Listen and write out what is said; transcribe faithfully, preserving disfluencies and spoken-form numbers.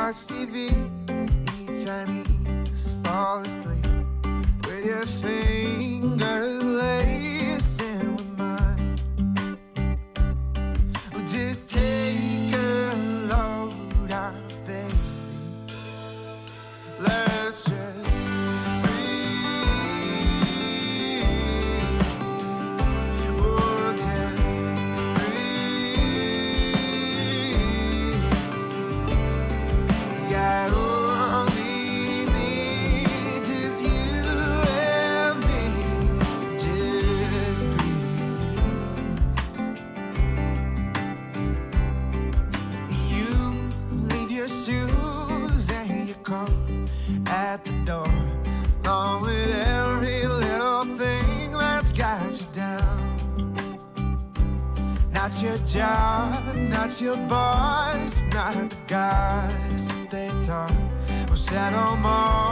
watch T V, eat Chinese, fall asleep with your fingers lacing with mine. Well, just take a load out, baby. Let's just at the door, along with every little thing that's got you down. Not your job, not your boss, not the guys that they talk or shadow more.